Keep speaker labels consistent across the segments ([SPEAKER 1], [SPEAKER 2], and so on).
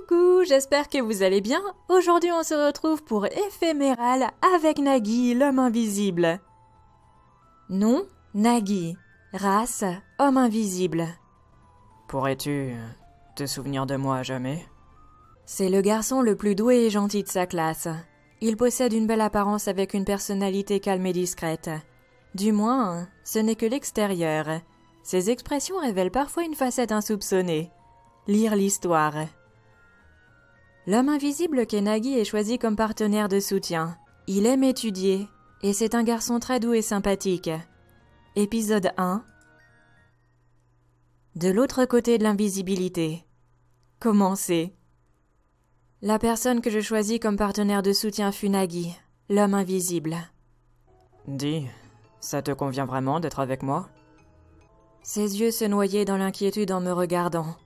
[SPEAKER 1] Coucou, j'espère que vous allez bien. Aujourd'hui on se retrouve pour Éphéméral avec Nagui, l'homme invisible. Nom, Nagui. Race, homme invisible.
[SPEAKER 2] Pourrais-tu te souvenir de moi à jamais?
[SPEAKER 1] C'est le garçon le plus doué et gentil de sa classe. Il possède une belle apparence avec une personnalité calme et discrète. Du moins, ce n'est que l'extérieur. Ses expressions révèlent parfois une facette insoupçonnée. Lire l'histoire. L'homme invisible qu'est Nagui est choisi comme partenaire de soutien. Il aime étudier, et c'est un garçon très doux et sympathique. Épisode 1. De l'autre côté de l'invisibilité. Commencez. La personne que je choisis comme partenaire de soutien fut Nagui, l'homme invisible.
[SPEAKER 2] Dis, ça te convient vraiment d'être avec moi?
[SPEAKER 1] Ses yeux se noyaient dans l'inquiétude en me regardant.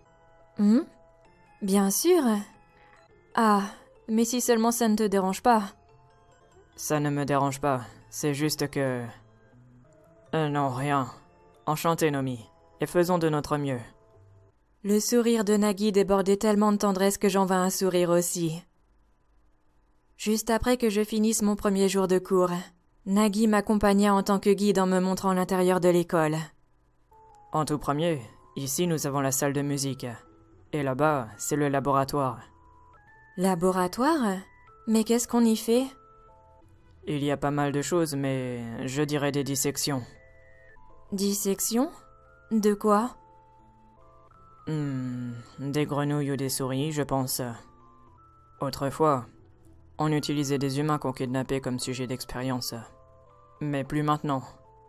[SPEAKER 1] Bien sûr. Ah, mais si seulement ça ne te dérange pas.
[SPEAKER 2] Ça ne me dérange pas, c'est juste que... non, rien. Enchanté, Nomi, et faisons de notre mieux.
[SPEAKER 1] Le sourire de Nagui débordait tellement de tendresse que j'en vins à sourire aussi. Juste après que je finisse mon premier jour de cours, Nagui m'accompagna en tant que guide en me montrant l'intérieur de l'école.
[SPEAKER 2] En tout premier, ici nous avons la salle de musique. Et là-bas, c'est le laboratoire.
[SPEAKER 1] Laboratoire? Mais qu'est-ce qu'on y fait?
[SPEAKER 2] Il y a pas mal de choses, mais je dirais des dissections.
[SPEAKER 1] Dissection? De quoi?
[SPEAKER 2] Des grenouilles ou des souris, je pense. Autrefois, on utilisait des humains qu'on kidnappait comme sujet d'expérience. Mais plus maintenant.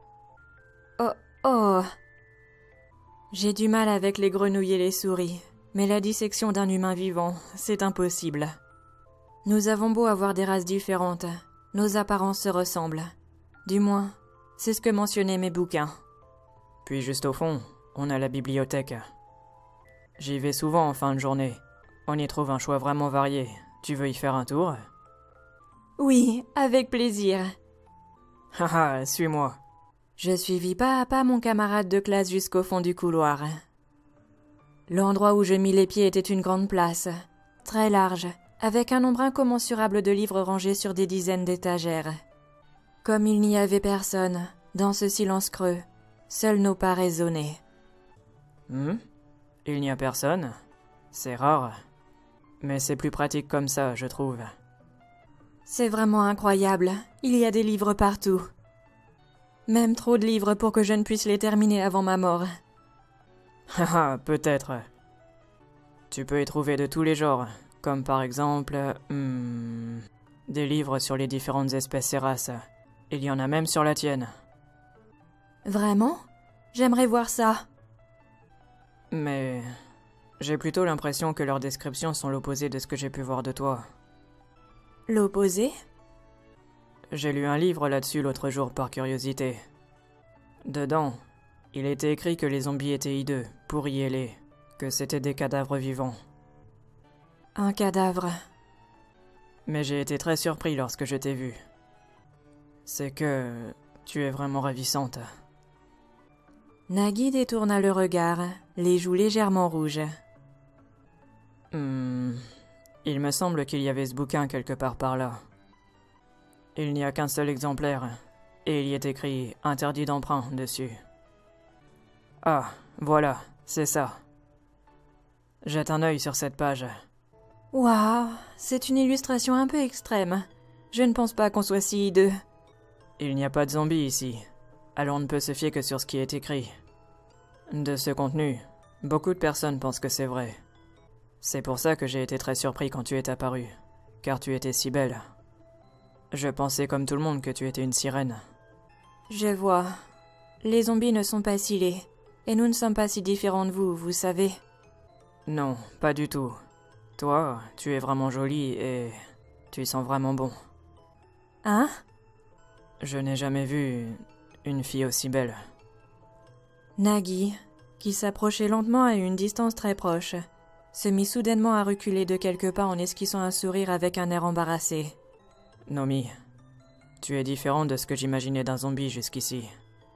[SPEAKER 1] Oh. J'ai du mal avec les grenouilles et les souris, mais la dissection d'un humain vivant, c'est impossible. Nous avons beau avoir des races différentes, nos apparences se ressemblent. Du moins, c'est ce que mentionnaient mes bouquins.
[SPEAKER 2] Puis juste au fond, on a la bibliothèque. J'y vais souvent en fin de journée. On y trouve un choix vraiment varié. Tu veux y faire un tour?
[SPEAKER 1] Oui, avec plaisir.
[SPEAKER 2] Haha, suis-moi.
[SPEAKER 1] Je suivis pas à pas mon camarade de classe jusqu'au fond du couloir. L'endroit où je mis les pieds était une grande place, très large, avec un nombre incommensurable de livres rangés sur des dizaines d'étagères. Comme il n'y avait personne, dans ce silence creux, seuls nos pas résonnaient.
[SPEAKER 2] Il n'y a personne? C'est rare. Mais c'est plus pratique comme ça, je trouve.
[SPEAKER 1] C'est vraiment incroyable, il y a des livres partout. Même trop de livres pour que je ne puisse les terminer avant ma mort.
[SPEAKER 2] Haha, peut-être. Tu peux y trouver de tous les genres, comme par exemple... des livres sur les différentes espèces et races. Il y en a même sur la tienne.
[SPEAKER 1] Vraiment? J'aimerais voir ça.
[SPEAKER 2] Mais... j'ai plutôt l'impression que leurs descriptions sont l'opposé de ce que j'ai pu voir de toi.
[SPEAKER 1] L'opposé?
[SPEAKER 2] J'ai lu un livre là-dessus l'autre jour par curiosité. Dedans, il était écrit que les zombies étaient hideux, pourris et laids, que c'étaient des cadavres vivants.
[SPEAKER 1] Un cadavre.
[SPEAKER 2] Mais j'ai été très surpris lorsque je t'ai vu. C'est que... tu es vraiment ravissante.
[SPEAKER 1] Nagui détourna le regard, les joues légèrement rouges.
[SPEAKER 2] Il me semble qu'il y avait ce bouquin quelque part par là. Il n'y a qu'un seul exemplaire, et il y est écrit « Interdit d'emprunt » dessus. Ah, voilà, c'est ça. Jette un œil sur cette page.
[SPEAKER 1] Waouh, c'est une illustration un peu extrême. Je ne pense pas qu'on soit si hideux.
[SPEAKER 2] Il n'y a pas de zombies ici, alors on ne peut se fier que sur ce qui est écrit. De ce contenu, beaucoup de personnes pensent que c'est vrai. C'est pour ça que j'ai été très surpris quand tu es apparu, car tu étais si belle. Je pensais comme tout le monde que tu étais une sirène.
[SPEAKER 1] Je vois. Les zombies ne sont pas si laids, et nous ne sommes pas si différents de vous, vous savez.
[SPEAKER 2] Non, pas du tout. Toi, tu es vraiment jolie et... tu sens vraiment bon.
[SPEAKER 1] Hein?
[SPEAKER 2] Je n'ai jamais vu une fille aussi belle.
[SPEAKER 1] Nagui, qui s'approchait lentement à une distance très proche, se mit soudainement à reculer de quelques pas en esquissant un sourire avec un air embarrassé.
[SPEAKER 2] Nomi, tu es différente de ce que j'imaginais d'un zombie jusqu'ici.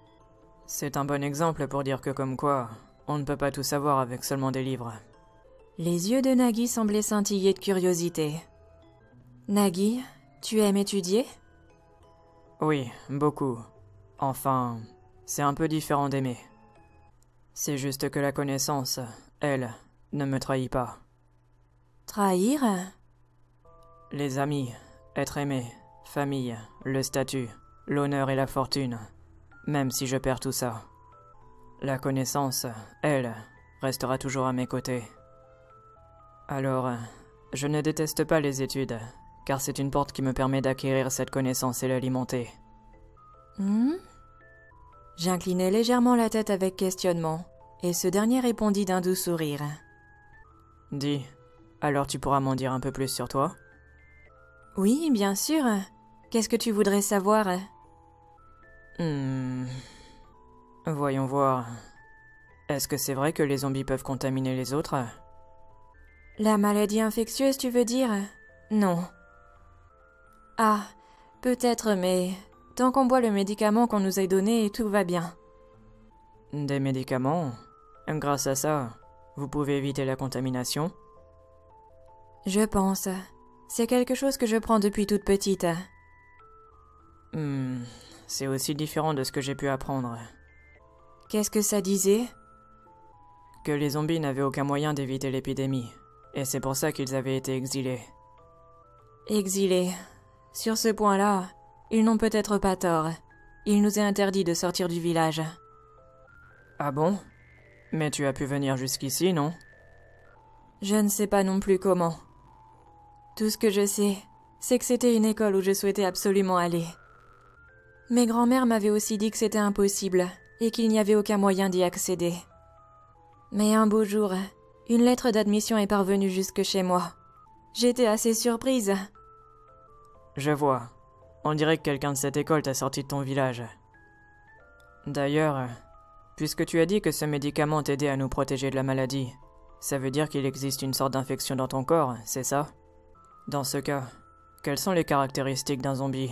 [SPEAKER 2] C'est un bon exemple pour dire que comme quoi, on ne peut pas tout savoir avec seulement des livres.
[SPEAKER 1] Les yeux de Nagui semblaient scintiller de curiosité. Nagui, tu aimes étudier?
[SPEAKER 2] Oui, beaucoup. Enfin, c'est un peu différent d'aimer. C'est juste que la connaissance, elle, ne me trahit pas.
[SPEAKER 1] Trahir?
[SPEAKER 2] Les amis, être aimé, famille, le statut, l'honneur et la fortune, même si je perds tout ça. La connaissance, elle, restera toujours à mes côtés. Alors, je ne déteste pas les études, car c'est une porte qui me permet d'acquérir cette connaissance et l'alimenter.
[SPEAKER 1] J'inclinai légèrement la tête avec questionnement, et ce dernier répondit d'un doux sourire.
[SPEAKER 2] Dis, alors tu pourras m'en dire un peu plus sur toi?
[SPEAKER 1] Oui, bien sûr. Qu'est-ce que tu voudrais savoir?
[SPEAKER 2] Voyons voir. Est-ce que c'est vrai que les zombies peuvent contaminer les autres?
[SPEAKER 1] La maladie infectieuse, tu veux dire? Non. Ah, peut-être, mais tant qu'on boit le médicament qu'on nous a donné, tout va bien.
[SPEAKER 2] Des médicaments? Grâce à ça, vous pouvez éviter la contamination?
[SPEAKER 1] Je pense. C'est quelque chose que je prends depuis toute petite.
[SPEAKER 2] C'est aussi différent de ce que j'ai pu apprendre.
[SPEAKER 1] Qu'est-ce que ça disait?
[SPEAKER 2] Que les zombies n'avaient aucun moyen d'éviter l'épidémie, et c'est pour ça qu'ils avaient été exilés.
[SPEAKER 1] Exilés. Sur ce point-là, ils n'ont peut-être pas tort. Il nous est interdit de sortir du village.
[SPEAKER 2] Ah bon? Mais tu as pu venir jusqu'ici, non?
[SPEAKER 1] Je ne sais pas non plus comment. Tout ce que je sais, c'est que c'était une école où je souhaitais absolument aller. Mes grands-mères m'avaient aussi dit que c'était impossible et qu'il n'y avait aucun moyen d'y accéder. Mais un beau jour, une lettre d'admission est parvenue jusque chez moi. J'étais assez surprise.
[SPEAKER 2] Je vois. On dirait que quelqu'un de cette école t'a sorti de ton village. D'ailleurs, puisque tu as dit que ce médicament t'aidait à nous protéger de la maladie, ça veut dire qu'il existe une sorte d'infection dans ton corps, c'est ça? Dans ce cas, quelles sont les caractéristiques d'un zombie?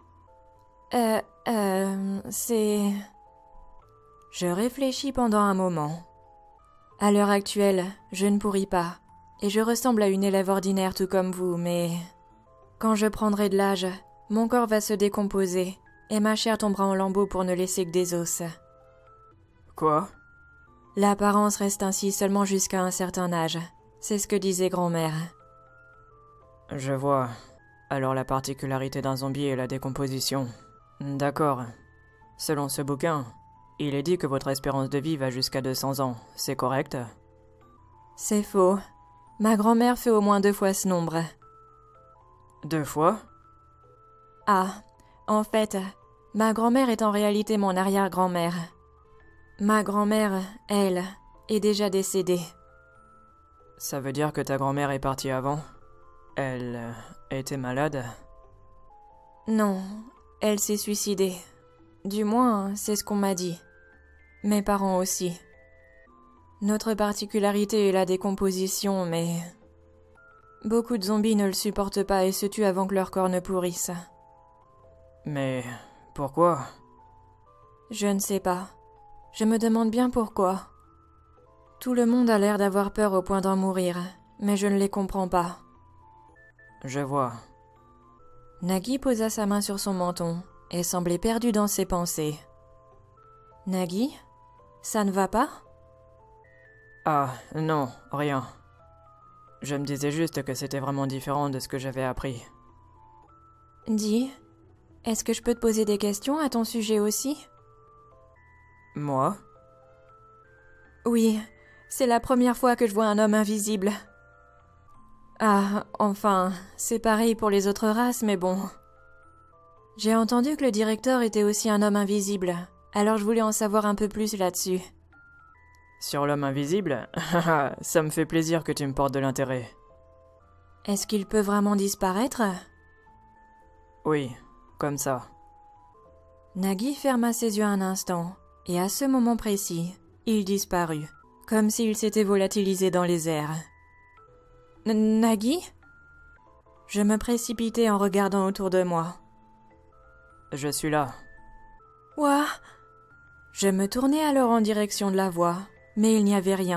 [SPEAKER 1] C'est... Je réfléchis pendant un moment. À l'heure actuelle, je ne pourris pas, et je ressemble à une élève ordinaire tout comme vous, mais... Quand je prendrai de l'âge, mon corps va se décomposer, et ma chair tombera en lambeaux pour ne laisser que des os.
[SPEAKER 2] Quoi?
[SPEAKER 1] L'apparence reste ainsi seulement jusqu'à un certain âge. C'est ce que disait grand-mère.
[SPEAKER 2] Je vois. Alors la particularité d'un zombie est la décomposition. D'accord. Selon ce bouquin, il est dit que votre espérance de vie va jusqu'à 200 ans, c'est correct?
[SPEAKER 1] C'est faux. Ma grand-mère fait au moins 2 fois ce nombre.
[SPEAKER 2] 2 fois?
[SPEAKER 1] Ah, en fait, ma grand-mère est en réalité mon arrière-grand-mère. Ma grand-mère, elle, est déjà décédée.
[SPEAKER 2] Ça veut dire que ta grand-mère est partie avant? Elle était malade?
[SPEAKER 1] Non, elle s'est suicidée. Du moins, c'est ce qu'on m'a dit. Mes parents aussi. Notre particularité est la décomposition, mais... Beaucoup de zombies ne le supportent pas et se tuent avant que leur corps ne pourrisse.
[SPEAKER 2] Mais pourquoi?
[SPEAKER 1] Je ne sais pas. Je me demande bien pourquoi. Tout le monde a l'air d'avoir peur au point d'en mourir, mais je ne les comprends pas.
[SPEAKER 2] Je vois.
[SPEAKER 1] Nagui posa sa main sur son menton et semblait perdu dans ses pensées. Nagui, ça ne va pas?
[SPEAKER 2] Ah, non, rien. Je me disais juste que c'était vraiment différent de ce que j'avais appris.
[SPEAKER 1] Dis, est-ce que je peux te poser des questions à ton sujet aussi?
[SPEAKER 2] Moi?
[SPEAKER 1] Oui, c'est la première fois que je vois un homme invisible. Ah, enfin, c'est pareil pour les autres races, mais bon. J'ai entendu que le directeur était aussi un homme invisible, alors je voulais en savoir un peu plus là-dessus.
[SPEAKER 2] Sur l'homme invisible? Ça me fait plaisir que tu me portes de l'intérêt.
[SPEAKER 1] Est-ce qu'il peut vraiment disparaître?
[SPEAKER 2] Oui, comme ça.
[SPEAKER 1] Nagui ferma ses yeux un instant, et à ce moment précis, il disparut, comme s'il s'était volatilisé dans les airs. Nagui? Je me précipitai en regardant autour de moi.
[SPEAKER 2] Je suis là.
[SPEAKER 1] Ouah! Je me tournai alors en direction de la voix, mais il n'y avait rien,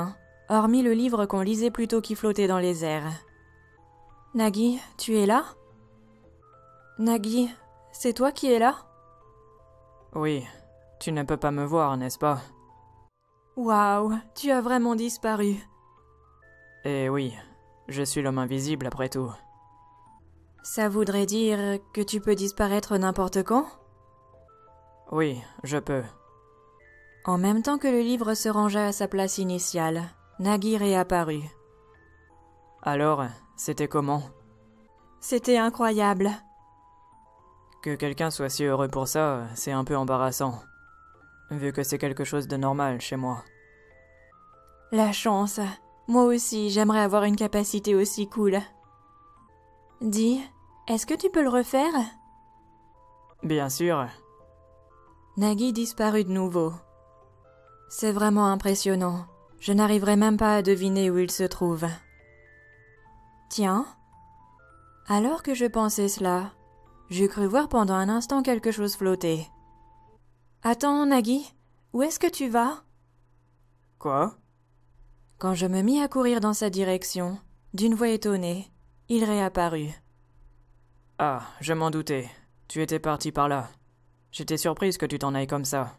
[SPEAKER 1] hormis le livre qu'on lisait plutôt qui flottait dans les airs. « Nagi, tu es là ? Nagi, c'est toi qui es là ?
[SPEAKER 2] Oui, tu ne peux pas me voir, n'est-ce pas?
[SPEAKER 1] Waouh, tu as vraiment disparu.
[SPEAKER 2] Eh oui, je suis l'homme invisible après tout.
[SPEAKER 1] Ça voudrait dire que tu peux disparaître n'importe quand ?
[SPEAKER 2] Oui, je peux.
[SPEAKER 1] En même temps que le livre se rangea à sa place initiale, Nagi réapparut.
[SPEAKER 2] Alors, c'était comment?
[SPEAKER 1] C'était incroyable.
[SPEAKER 2] Que quelqu'un soit si heureux pour ça, c'est un peu embarrassant. Vu que c'est quelque chose de normal chez moi.
[SPEAKER 1] La chance. Moi aussi, j'aimerais avoir une capacité aussi cool. Dis, est-ce que tu peux le refaire ?
[SPEAKER 2] Bien sûr.
[SPEAKER 1] Nagi disparut de nouveau. C'est vraiment impressionnant. Je n'arriverai même pas à deviner où il se trouve. Tiens. Alors que je pensais cela, j'ai cru voir pendant un instant quelque chose flotter. Attends, Nagi, où est-ce que tu vas ?
[SPEAKER 2] Quoi?
[SPEAKER 1] Quand je me mis à courir dans sa direction, d'une voix étonnée, il réapparut.
[SPEAKER 2] Ah, je m'en doutais. Tu étais parti par là. J'étais surprise que tu t'en ailles comme ça.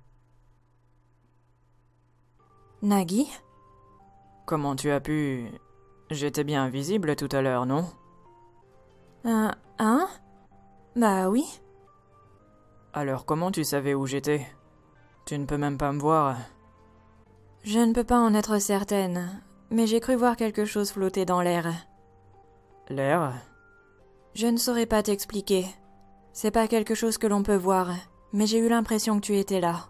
[SPEAKER 1] Nagi ?
[SPEAKER 2] Comment tu as pu... J'étais bien invisible tout à l'heure, non?
[SPEAKER 1] Hein ? Bah oui.
[SPEAKER 2] Alors comment tu savais où j'étais? Tu ne peux même pas me voir.
[SPEAKER 1] Je ne peux pas en être certaine, mais j'ai cru voir quelque chose flotter dans l'air.
[SPEAKER 2] L'air?
[SPEAKER 1] Je ne saurais pas t'expliquer. C'est pas quelque chose que l'on peut voir, mais j'ai eu l'impression que tu étais là.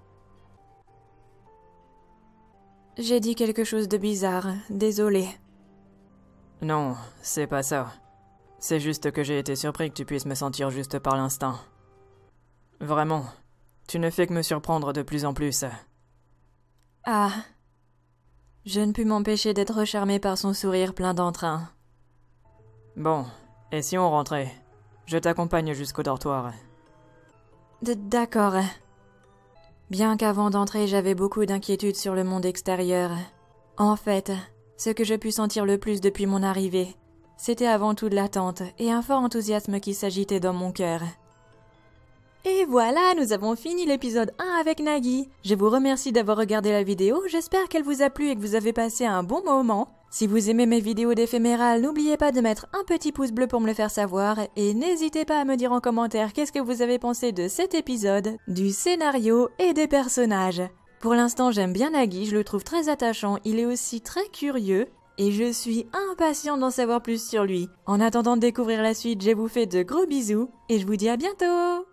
[SPEAKER 1] J'ai dit quelque chose de bizarre, désolé.
[SPEAKER 2] Non, c'est pas ça. C'est juste que j'ai été surpris que tu puisses me sentir juste par l'instinct. Vraiment, tu ne fais que me surprendre de plus en plus.
[SPEAKER 1] Ah. Je ne pus m'empêcher d'être charmée par son sourire plein d'entrain.
[SPEAKER 2] Bon, et si on rentrait? Je t'accompagne jusqu'au dortoir.
[SPEAKER 1] D'accord. Bien qu'avant d'entrer, j'avais beaucoup d'inquiétudes sur le monde extérieur. En fait, ce que je pus sentir le plus depuis mon arrivée, c'était avant tout de l'attente et un fort enthousiasme qui s'agitait dans mon cœur. Et voilà, nous avons fini l'épisode 1 avec Nagi. Je vous remercie d'avoir regardé la vidéo, j'espère qu'elle vous a plu et que vous avez passé un bon moment. Si vous aimez mes vidéos d'éphéméral, n'oubliez pas de mettre un petit pouce bleu pour me le faire savoir et n'hésitez pas à me dire en commentaire qu'est-ce que vous avez pensé de cet épisode, du scénario et des personnages. Pour l'instant, j'aime bien Nagi, je le trouve très attachant, il est aussi très curieux et je suis impatiente d'en savoir plus sur lui. En attendant de découvrir la suite, je vous fais de gros bisous et je vous dis à bientôt!